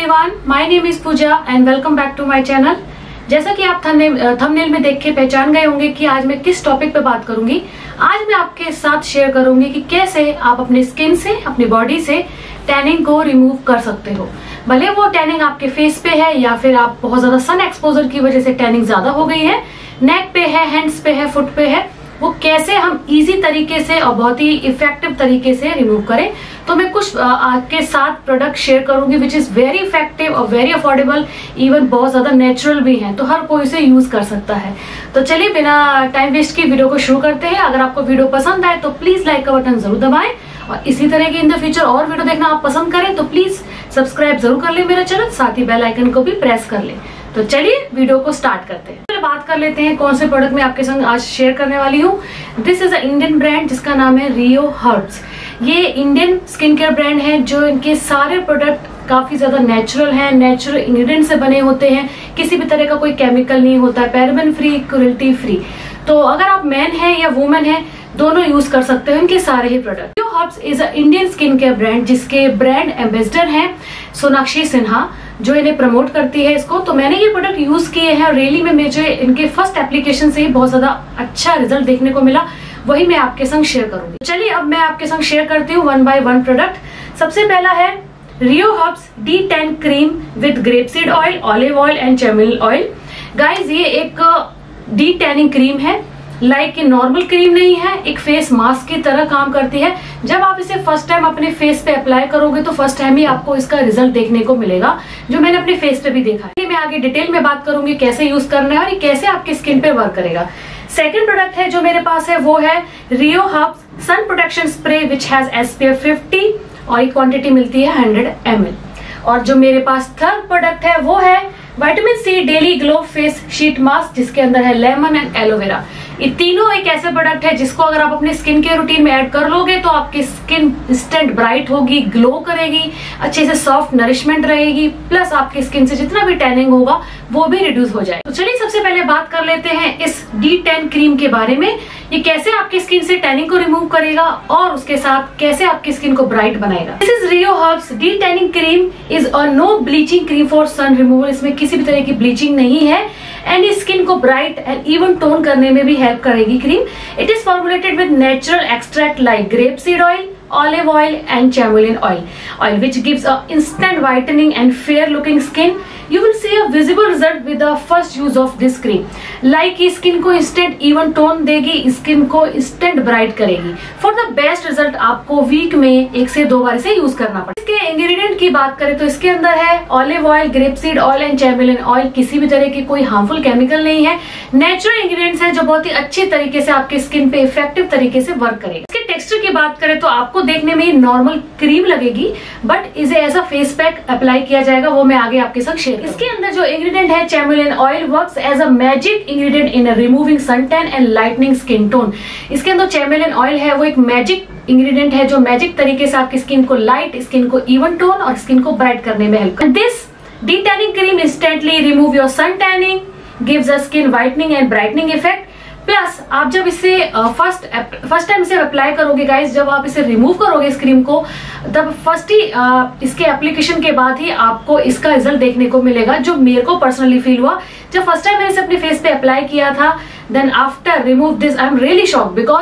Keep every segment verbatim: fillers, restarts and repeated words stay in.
Everyone, my name is Pooja and welcome back to my channel. जैसा कि आप thumbnail में देख के पहचान गए होंगे कि आज मैं किस टॉपिक पे बात करूंगी। आज मैं आपके साथ शेयर करूंगी कि कैसे आप अपने स्किन से, अपनी बॉडी से टैनिंग को रिमूव कर सकते हो। भले वो टैनिंग आपके फेस पे है या फिर आप बहुत ज्यादा सन एक्सपोजर की वजह से टैनिंग ज्यादा हो गई है, नेक पे है, हैंड्स पे है, फुट पे है, वो कैसे हम इजी तरीके से और बहुत ही इफेक्टिव तरीके से रिमूव करें। तो मैं कुछ आपके साथ प्रोडक्ट शेयर करूंगी विच इज वेरी इफेक्टिव और वेरी अफोर्डेबल, इवन बहुत ज्यादा नेचुरल भी हैं, तो हर कोई इसे यूज कर सकता है। तो चलिए बिना टाइम वेस्ट की वीडियो को शुरू करते हैं। अगर आपको वीडियो पसंद आए तो प्लीज लाइक का बटन जरूर दबाएं और इसी तरह की इन द फ्यूचर और वीडियो देखना आप पसंद करें तो प्लीज सब्सक्राइब जरूर कर ले मेरा चैनल, साथ ही बेल आइकन को भी प्रेस कर ले। तो चलिए वीडियो को स्टार्ट करते हैं। पहले बात कर लेते हैं कौन से प्रोडक्ट मैं आपके संग आज शेयर करने वाली हूँ। This is a Indian brand जिसका नाम है रियो हर्ब्स। ये इंडियन स्किन केयर ब्रांड है जो इनके सारे प्रोडक्ट काफी ज्यादा नेचुरल हैं, नेचुरल इंग्रेडिएंट से बने होते हैं, किसी भी तरह का कोई केमिकल नहीं होता है, पैराबेन फ्री, क्रुएल्टी फ्री। तो अगर आप मैन है या वुमेन है दोनों यूज कर सकते हैं इनके सारे ही product. Rio Herbs is a Indian skin care brand जिसके ब्रांड एम्बेसडर हैं सोनाक्षी सिन्हा, जो इन्हें प्रमोट करती है इसको। तो मैंने ये प्रोडक्ट यूज किए हैं और रियली में मुझे इनके फर्स्ट एप्लीकेशन से ही बहुत ज्यादा अच्छा रिजल्ट देखने को मिला, वही मैं आपके संग शेयर करूंगी। चलिए अब मैं आपके संग शेयर करती हूँ वन बाय वन प्रोडक्ट। सबसे पहला है Rio Herbs D tan cream with grapeseed oil, olive oil and चमेली ऑयल। गाइज ये एक डी टैनिंग क्रीम है, लाइक like नॉर्मल क्रीम नहीं है, एक फेस मास्क की तरह काम करती है। जब आप इसे फर्स्ट टाइम अपने फेस पे अप्लाई करोगे तो फर्स्ट टाइम ही आपको इसका रिजल्ट देखने को मिलेगा, जो मैंने अपने फेस पे भी देखा है। मैं आगे डिटेल में बात करूंगी कैसे यूज करना है और ये कैसे आपकी स्किन पे वर्क करेगा। सेकेंड प्रोडक्ट है जो मेरे पास है वो है Rio Herbs sun protection spray which has S P F fifty और ये क्वांटिटी मिलती है हंड्रेड एम एल। और जो मेरे पास थर्ड प्रोडक्ट है वो है vitamin C daily glow face sheet mask जिसके अंदर है लेमन एंड एलोवेरा। ये तीनों एक ऐसे प्रोडक्ट है जिसको अगर आप अपने स्किन केयर रूटीन में ऐड कर लोगे तो आपकी स्किन इंस्टेंट ब्राइट होगी, ग्लो करेगी, अच्छे से सॉफ्ट नरिशमेंट रहेगी, प्लस आपकी स्किन से जितना भी टैनिंग होगा वो भी रिड्यूस हो जाए। तो चलिए सबसे पहले बात कर लेते हैं इस डी टेन क्रीम के बारे में। ये कैसे आपकी स्किन से टैनिंग को रिमूव करेगा और उसके साथ कैसे आपकी स्किन को ब्राइट बनाएगा। This is Rio Herbs de tanning cream is a no bleaching cream for sun removal. इसमें किसी भी तरह की ब्लीचिंग नहीं है एंड स्किन को ब्राइट एंड इवन टोन करने में भी हेल्प करेगी cream. It is formulated with natural extract like grape seed oil, olive oil and chamomile oil oil which gives a instant whitening and fair looking skin. You will see a visible result with the first use of this cream. Like skin को instant even tone देगी, skin को instant bright करेगी। For the best result आपको week में एक से दो बार इसे यूज करना पड़ेगा। इसके इंग्रेडिएंट की बात करें तो इसके अंदर है olive oil, grapeseed oil and चमेली ऑयल। किसी भी तरह की कोई हार्मफुल केमिकल नहीं है, नेचुरल इंग्रेडिएंट्स है जो बहुत ही अच्छे तरीके से आपके स्किन पे इफेक्टिव तरीके से वर्क करेगा। इसके टेक्सचर की बात करें तो आपको देखने में नॉर्मल क्रीम लगेगी बट इसे as a face pack apply किया जाएगा, वो मैं आगे आपके साथ शेयर। इसके अंदर जो इंग्रेडिएंट है चमेली oil works as a magic ingredient in removing sun tan and lightening skin tone. इसके अंदर चमेली ऑयल है वो एक मैजिक इंग्रेडिएंट है जो मैजिक तरीके से आपकी स्किन को लाइट, स्किन को इवन टोन और स्किन को ब्राइट करने में हेल्प करता है। This de tanning cream instantly remove your sun tanning, gives a skin whitening and brightening effect. Plus आप जब इसे फर्स्ट फर्स्ट टाइम इसे अप्लाई करोगे गाइस, जब आप इसे रिमूव करोगे इस क्रीम को, तब फर्स्ट ही इसके एप्लीकेशन के बाद ही आपको इसका रिजल्ट देखने को मिलेगा, जो मेरे को पर्सनली फील हुआ जब फर्स्ट टाइम मैंने इसे अपने फेस पे अप्लाई किया था। Then after remove this I am really shocked because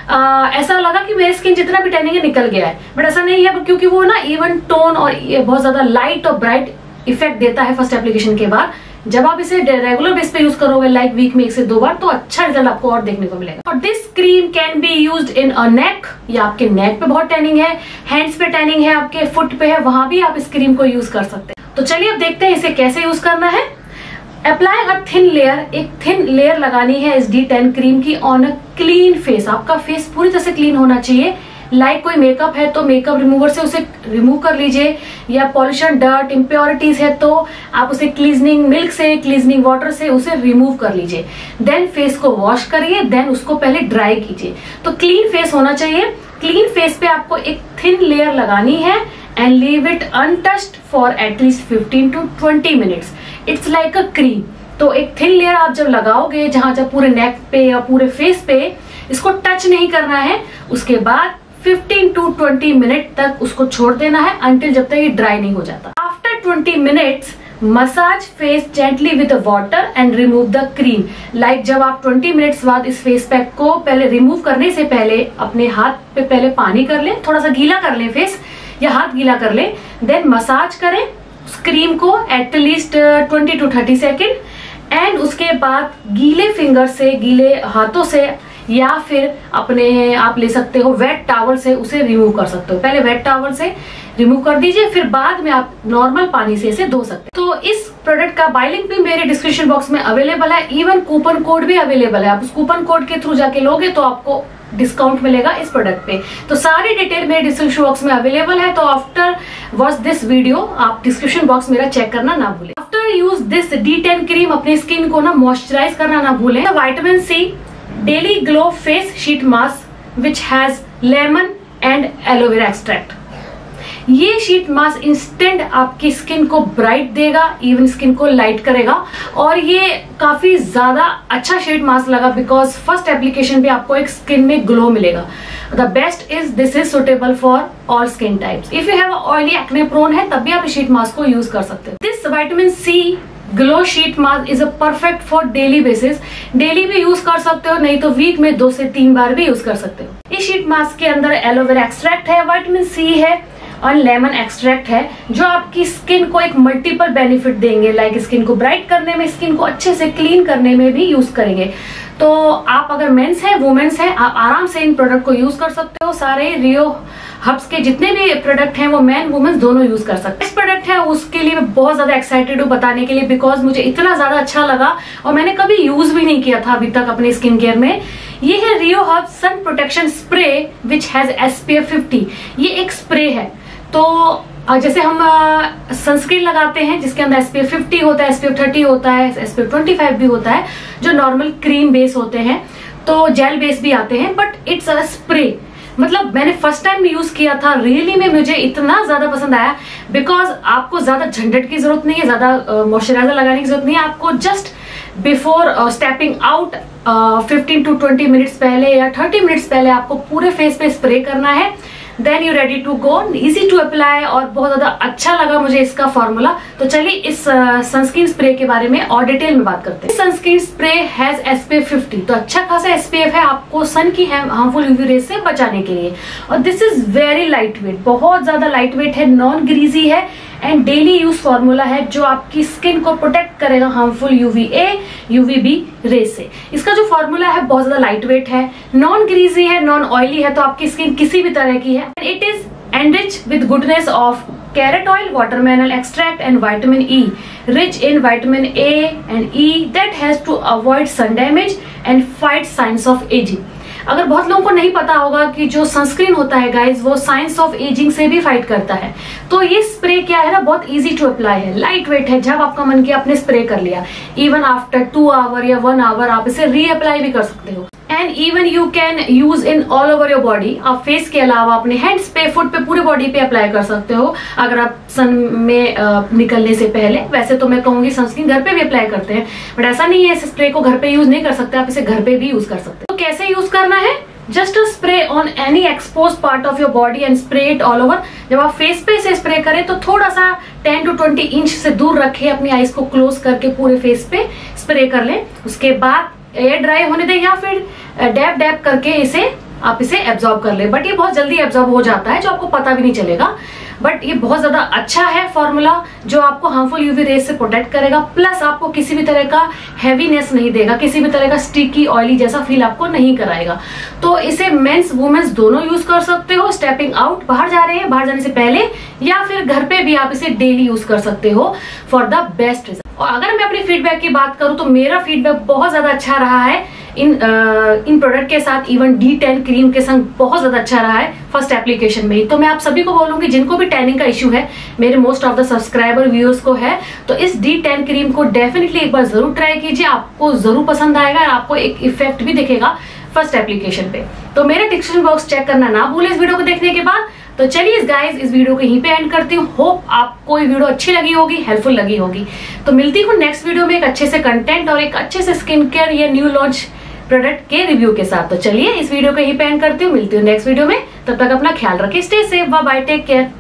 ऐसा लगा कि मेरी स्किन जितना भी टैनिंग है निकल गया है, बट ऐसा नहीं है क्योंकि वो ना इवन टोन और बहुत ज्यादा लाइट और ब्राइट इफेक्ट देता है फर्स्ट एप्लीकेशन के बाद। जब आप इसे रेगुलर बेस पे यूज करोगे लाइक वीक में एक से दो बार तो अच्छा रिजल्ट आपको और देखने को मिलेगा। और this cream can be used in a neck, या आपके नेक पे बहुत टैनिंग है, हैंड्स पे टैनिंग है, आपके फुट पे है, वहां भी आप इस क्रीम को यूज कर सकते हैं। तो चलिए अब देखते हैं इसे कैसे यूज करना है। अप्लाई अ थिन लेयर, एक थिन लेयर लगानी है इस डी टेन क्रीम की ऑन अ क्लीन फेस। आपका फेस पूरी तरह से क्लीन होना चाहिए। लाइक like कोई मेकअप है तो मेकअप रिमूवर से उसे रिमूव कर लीजिए, या पॉल्यूशन, डर्ट, इम्प्योरिटीज है तो आप उसे क्लीजनिंग मिल्क से, क्लीजनिंग वाटर से उसे रिमूव कर लीजिए। देन फेस को वॉश करिए, देन उसको पहले ड्राई कीजिए। तो क्लीन फेस होना चाहिए। क्लीन फेस पे आपको एक थिन लेयर लगानी है and leave it untouched for at least fifteen to twenty minutes. It's like a cream. तो एक थिन लेयर आप जब लगाओगे, जहां जब पूरे नेक पे या पूरे फेस पे, इसको टच नहीं करना है। उसके बाद फिफ्टीन टू ट्वेंटी मिनट तक उसको छोड़ देना है अंटिल जब तक ये ड्राई नहीं हो जाता। After after twenty minutes massage face gently with water and remove the cream. Like जब आप ट्वेंटी मिनट्स बाद इस फेस पैक को पहले रिमूव करने से पहले अपने हाथ पे पहले पानी कर लें, थोड़ा सा गीला कर लें फेस या हाथ गीला कर लें, देन मसाज करें उस क्रीम को at least twenty to thirty second and उसके बाद गीले फिंगर से, गीले हाथों से या फिर अपने आप ले सकते हो वेट टॉवल से उसे रिमूव कर सकते हो। पहले वेट टॉवल से रिमूव कर दीजिए, फिर बाद में आप नॉर्मल पानी से इसे धो सकते हैं। तो इस प्रोडक्ट का बाय लिंक भी मेरे डिस्क्रिप्शन बॉक्स में अवेलेबल है, इवन कूपन कोड भी अवेलेबल है। आप उस कूपन कोड के थ्रू जाके लोगे तो आपको डिस्काउंट मिलेगा इस प्रोडक्ट पे। तो सारी डिटेल मेरे डिस्क्रिप्शन बॉक्स में अवेलेबल है, तो आफ्टर वॉच दिस वीडियो आप डिस्क्रिप्शन बॉक्स मेरा चेक करना ना भूलें। After use this de tan cream अपनी स्किन को ना मॉइस्चराइज करना ना भूलें। Vitamin C daily glow face sheet mask which has lemon and aloe vera extract. ये शीट मास्क इंस्टेंट आपकी स्किन को ब्राइट देगा, इवन स्किन को लाइट करेगा और ये काफी ज्यादा अच्छा शीट मास्क लगा बिकॉज फर्स्ट एप्लीकेशन पे आपको एक स्किन में ग्लो मिलेगा। The best is this is suitable for all skin types. If you have oily acne prone है तब भी आप इस शीट मास्क को यूज कर सकते हो। This vitamin C glow sheet mask is a perfect for daily basis. Daily भी यूज कर सकते हो, नहीं तो वीक में दो से तीन बार भी यूज कर सकते हो। इस शीट मास्क के अंदर एलोवेरा एक्सट्रैक्ट है, विटामिन सी है और लेमन एक्सट्रैक्ट है जो आपकी स्किन को एक मल्टीपल बेनिफिट देंगे। लाइक स्किन को ब्राइट करने में, स्किन को अच्छे से क्लीन करने में भी यूज करेंगे। तो आप अगर मेंस हैं, वुमेन्स हैं, आप आराम से इन प्रोडक्ट को यूज कर सकते हो। सारे रियो हब्स के जितने भी प्रोडक्ट हैं वो मेन वुमेन्स दोनों यूज कर सकते हैं। इस प्रोडक्ट है उसके लिए मैं बहुत ज्यादा एक्साइटेड हूँ बताने के लिए बिकॉज मुझे इतना ज्यादा अच्छा लगा और मैंने कभी यूज भी नहीं किया था अभी तक अपने स्किन केयर में। ये है Rio Herbs sun protection spray which has S P F fifty. ये एक स्प्रे है, तो जैसे हम सनस्क्रीन लगाते हैं जिसके अंदर एस पी एफ फिफ्टी होता है, एस पी एफ थर्टी होता है, S P F twenty five भी होता है, जो नॉर्मल क्रीम बेस होते हैं, तो जेल बेस भी आते हैं, बट इट्स अ स्प्रे। मतलब मैंने फर्स्ट टाइम यूज किया था, रियली में मुझे इतना ज्यादा पसंद आया बिकॉज आपको ज्यादा झंझट की जरूरत नहीं है, ज्यादा मॉइस्चराइजर लगाने की जरूरत नहीं है। आपको just before stepping out fifteen to twenty minutes पहले या थर्टी मिनट्स पहले आपको पूरे फेस पे स्प्रे करना है, then you ready to go, easy to apply और बहुत ज्यादा अच्छा लगा मुझे इसका फॉर्मूला। तो चलिए इस सनस्क्रीन uh, स्प्रे के बारे में और डिटेल में बात करते हैं। Sunscreen spray has S P F fifty, तो अच्छा खासा एस पी एफ है आपको सन की हार्मफुल यूवी रेज से बचाने के लिए। और this is very light weight, बहुत ज्यादा लाइट वेट है, नॉन ग्रीजी है एंड डेली यूज फॉर्मूला है जो आपकी स्किन को प्रोटेक्ट करेगा harmful UV A UV B rays से। इसका जो फॉर्मूला है बहुत ज्यादा लाइट वेट है, नॉन ग्रीजी है, नॉन ऑयली है, तो आपकी स्किन किसी भी तरह की है। It is enriched with goodness of carrot oil, watermelon extract and vitamin E, rich in vitamin A and E that has to avoid sun damage and fight signs of aging। अगर बहुत लोगों को नहीं पता होगा कि जो सनस्क्रीन होता है गाइज वो साइंस ऑफ एजिंग से भी फाइट करता है, तो ये स्प्रे क्या है ना, बहुत इजी टू अप्लाई है, लाइट वेट है। जब आपका मन किया आपने स्प्रे कर लिया, even after two hour or one hour आप इसे री अप्लाई भी कर सकते हो। And even you can use in all over your body. आप फेस के अलावा अपने हैंड्स पे, फुट पे, पूरे बॉडी पे अप्लाई कर सकते हो अगर आप सन में आ, निकलने से पहले। वैसे तो मैं कहूंगी सनस्क्रीन घर पे भी अप्लाई करते हैं, बट ऐसा नहीं है इस स्प्रे को घर पे यूज नहीं कर सकते, आप इसे घर पे भी यूज कर सकते हो। तो कैसे यूज करना है? Just a spray on any expose part of your body and spray it all over. जब आप फेस पे इसे स्प्रे करें तो थोड़ा सा टेन टू ट्वेंटी इंच से दूर रखें, अपनी आईज को क्लोज करके पूरे फेस पे स्प्रे कर लें। उसके बाद एयर ड्राई होने दें या फिर डैब डैब करके इसे आप इसे एब्जॉर्ब कर ले। बट ये बहुत जल्दी एब्जॉर्ब हो जाता है जो आपको पता भी नहीं चलेगा। बट ये बहुत ज्यादा अच्छा है फॉर्मूला जो आपको हार्मफुल यूवी रेज से प्रोटेक्ट करेगा, प्लस आपको किसी भी तरह का हैवीनेस नहीं देगा, किसी भी तरह का स्टिकी ऑयली जैसा फील आपको नहीं कराएगा। तो इसे मेंस वुमेन्स दोनों यूज कर सकते हो। स्टेपिंग आउट, बाहर जा रहे हैं, बाहर जाने से पहले, या फिर घर पे भी आप इसे डेली यूज कर सकते हो फॉर द बेस्ट रिजल्ट। और अगर मैं अपनी फीडबैक की बात करूं तो मेरा फीडबैक बहुत ज्यादा अच्छा रहा है इन आ, इन प्रोडक्ट के साथ। इवन डी टेन क्रीम के संग बहुत ज्यादा अच्छा रहा है फर्स्ट एप्लीकेशन में ही। तो मैं आप सभी को बोलूंगी जिनको भी टैनिंग का इश्यू है, मेरे most of the subscriber viewers को है, तो इस डी टेन क्रीम को डेफिनेटली एक बार जरूर ट्राई कीजिए, आपको जरूर पसंद आएगा और आपको एक इफेक्ट भी दिखेगा फर्स्ट एप्लीकेशन पे। तो मेरे डिस्क्रिप्शन बॉक्स चेक करना ना भूले इस वीडियो को देखने के बाद। तो चलिए गाइस इस वीडियो को यहीं पे एंड करती हूँ। होप आपको ये वीडियो अच्छी लगी होगी, हेल्पफुल लगी होगी। तो मिलती हूँ नेक्स्ट वीडियो में एक अच्छे से कंटेंट और एक अच्छे से स्किन केयर या न्यू लॉन्च प्रोडक्ट के रिव्यू के साथ। तो चलिए इस वीडियो को यहीं पे एंड करती हूँ, मिलती हूँ नेक्स्ट वीडियो में। तब तक अपना ख्याल रखें, stay safe, bye bye, take care.